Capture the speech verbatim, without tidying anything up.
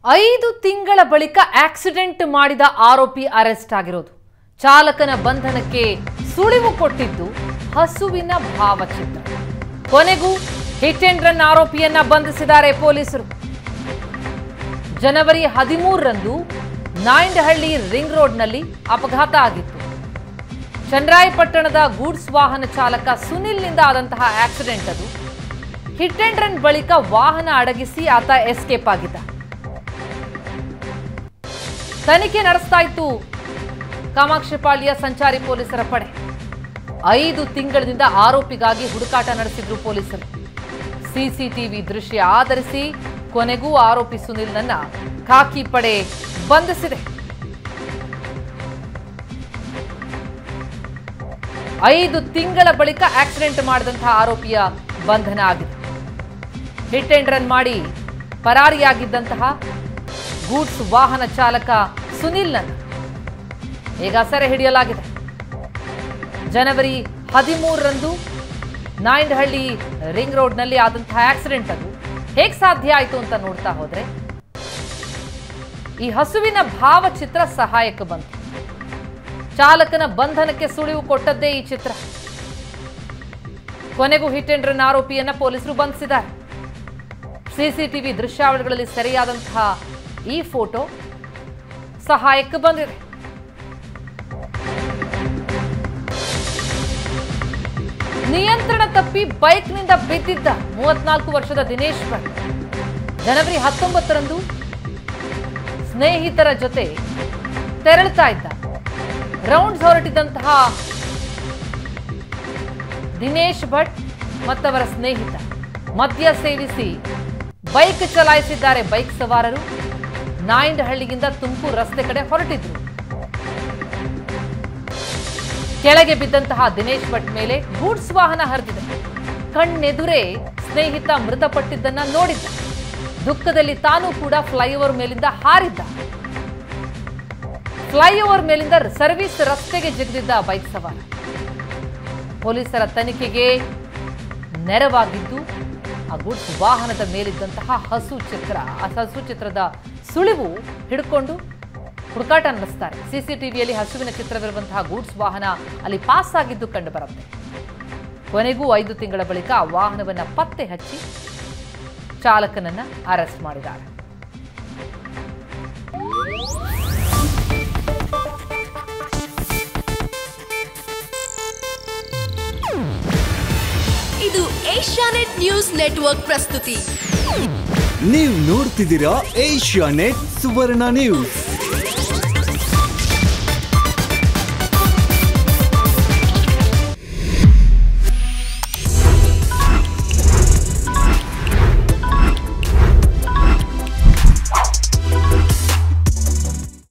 ಐದು ತಿಂಗಳ ಬಳಿಕ ಆಕ್ಸಿಡೆಂಟ್ ಮಾಡಿದ ಆರೋಪಿ ಅರೆಸ್ಟ್ ಆಗಿರೋದು. ಚಾಲಕನ ಬಂಧನಕ್ಕೆ ಸುಳಿವು ಕೊಟ್ಟಿದ್ದು ಹಸುವಿನ ಭಾವಚಿತ್ರ. ಕೊನೆಗೂ ಹಿಟ್ ಅಂಡ್ ರನ್ ಆರೋಪಿಯನ್ನ ಬಂಧಿಸಿದ್ದಾರೆ ಪೊಲೀಸರು. ಜನವರಿ ಹದಿಮೂರರಂದು ನಾಯಂಡಹಳ್ಳಿ ರಿಂಗ್ ರೋಡ್ನಲ್ಲಿ ಅಪಘಾತ ಆಗಿತ್ತು. ಚನ್ನರಾಯಪಟ್ಟಣದ ಗೂಡ್ಸ್ ವಾಹನ ಚಾಲಕ ಸುನಿಲ್ನಿಂದ ಆದಂತಹ ಆಕ್ಸಿಡೆಂಟ್ ಅದು. ಹಿಟ್ ಅಂಡ್ ರನ್ ಬಳಿಕ ವಾಹನ ಅಡಗಿಸಿ ಆತ ಎಸ್ಕೇಪ್ ಆಗಿದ್ದ. ತನಿಖೆ ನಡೆಸ್ತಾ ಇತ್ತು ಕಾಮಾಕ್ಷಿಪಾಳ್ಯ ಸಂಚಾರಿ ಪೊಲೀಸರ ಪಡೆ. ಐದು ತಿಂಗಳಿಂದ ಆರೋಪಿಗಾಗಿ ಹುಡುಕಾಟ ನಡೆಸಿದ್ರು ಪೊಲೀಸರು. ಸಿಸಿಟಿವಿ ದೃಶ್ಯ ಆಧರಿಸಿ ಕೊನೆಗೂ ಆರೋಪಿ ಸುನಿಲ್ನನ್ನ ಖಾಕಿ ಪಡೆ ಬಂಧಿಸಿದೆ. ಐದು ತಿಂಗಳ ಬಳಿಕ ಆಕ್ಸಿಡೆಂಟ್ ಮಾಡಿದಂತಹ ಆರೋಪಿಯ ಬಂಧನ ಆಗಿದೆ. ಹಿಟ್ ಅಂಡ್ ರನ್ ಮಾಡಿ ಪರಾರಿಯಾಗಿದ್ದಂತಹ ಗೂಡ್ಸ್ ವಾಹನ ಚಾಲಕ ಸುನಿಲ್ನನ್ನು ಈಗ ಸೆರೆ ಹಿಡಿಯಲಾಗಿದೆ. ಜನವರಿ ಹದಿಮೂರರಂದು ನಾಯಂಡಹಳ್ಳಿ ರಿಂಗ್ ರೋಡ್ನಲ್ಲಿ ಆದಂತಹ ಆಕ್ಸಿಡೆಂಟ್ ಅದು ಹೇಗೆ ಸಾಧ್ಯ ಆಯಿತು ಅಂತ ನೋಡ್ತಾ ಹೋದ್ರೆ ಈ ಹಸುವಿನ ಭಾವಚಿತ್ರ ಸಹಾಯಕ ಬಂತು. ಚಾಲಕನ ಬಂಧನಕ್ಕೆ ಸುಳಿವು ಕೊಟ್ಟದ್ದೇ ಈ ಚಿತ್ರ. ಕೊನೆಗೂ ಹಿಟ್ ಅಂಡ್ ರನ್ ಆರೋಪಿಯನ್ನ ಪೊಲೀಸರು ಬಂಧಿಸಿದ್ದಾರೆ. ಸಿಸಿಟಿವಿ ದೃಶ್ಯಾವಳಿಗಳಲ್ಲಿ ಸೆರೆಯಾದಂತಹ ಈ ಫೋಟೋ ಸಹಾಯಕ್ಕೆ ಬಂದಿದೆ. ನಿಯಂತ್ರಣ ತಪ್ಪಿ ಬೈಕ್ನಿಂದ ಬಿದ್ದಿದ್ದ ಮೂವತ್ನಾಲ್ಕು ವರ್ಷದ ದಿನೇಶ್ ಭಟ್ ಜನವರಿ ಹತ್ತೊಂಬತ್ತರಂದು ಸ್ನೇಹಿತರ ಜೊತೆ ತೆರಳುತ್ತಾ ಇದ್ದ. ರೌಂಡ್ಸ್ ಹೊರಟಿದ್ದಂತಹ ದಿನೇಶ್ ಭಟ್ ಮತ್ತವರ ಸ್ನೇಹಿತ ಮದ್ಯ ಸೇವಿಸಿ ಬೈಕ್ ಚಲಾಯಿಸಿದ್ದಾರೆ. ಬೈಕ್ ಸವಾರರು ನಾಯಂಡಹಳ್ಳಿಯಿಂದ ತುಮಕೂರು ರಸ್ತೆ ಕಡೆ ಹೊರಟಿದ್ರು. ಕೆಳಗೆ ಬಿದ್ದಂತಹ ದಿನೇಶ್ ಭಟ್ ಮೇಲೆ ಗೂಡ್ಸ್ ವಾಹನ ಹರಿದಿದೆ. ಕಣ್ಣೆದುರೇ ಸ್ನೇಹಿತ ಮೃತಪಟ್ಟಿದ್ದನ್ನ ನೋಡಿದ್ದ. ದುಃಖದಲ್ಲಿ ತಾನೂ ಕೂಡ ಫ್ಲೈಓವರ್ ಮೇಲಿಂದ ಹಾರಿದ್ದ. ಫ್ಲೈಓವರ್ ಮೇಲಿಂದ ಸರ್ವಿಸ್ ರಸ್ತೆಗೆ ಜಿಗಿದಿದ್ದ ಬೈಕ್ ಸವಾರ. ಪೊಲೀಸರ ತನಿಖೆಗೆ ನೆರವಾಗಿದ್ದು ಆ ಗೂಡ್ಸ್ ವಾಹನದ ಮೇಲಿದ್ದಂತಹ ಹಸು ಚಿತ್ರ. ಆ ಹಸು ಚಿತ್ರದ ಸುಳಿವು ಹಿಡ್ಕೊಂಡು ಹುಡುಕಾಟ ನಡೆಸ್ತಾರೆ. ಸಿಸಿಟಿವಿಯಲ್ಲಿ ಹಸುವಿನ ಚಿತ್ರವಿರುವಂತಹ ಗೂಡ್ಸ್ ವಾಹನ ಅಲ್ಲಿ ಪಾಸ್ ಆಗಿದ್ದು ಕಂಡು ಬರುತ್ತೆ. ಕೊನೆಗೂ ಐದು ತಿಂಗಳ ಬಳಿಕ ಆ ವಾಹನವನ್ನ ಪತ್ತೆ ಹಚ್ಚಿ ಚಾಲಕನನ್ನ ಅರೆಸ್ಟ್ ಮಾಡಿದ್ದಾರೆ. ಇದು ಏಷ್ಯಾನೆಟ್ ನ್ಯೂಸ್ ನೆಟ್ವರ್ಕ್ ಪ್ರಸ್ತುತಿ. ನೀವು ನೋಡ್ತಿದ್ದೀರಾ ಏಷ್ಯಾನೆಟ್ ಸುವರ್ಣ ನ್ಯೂಸ್.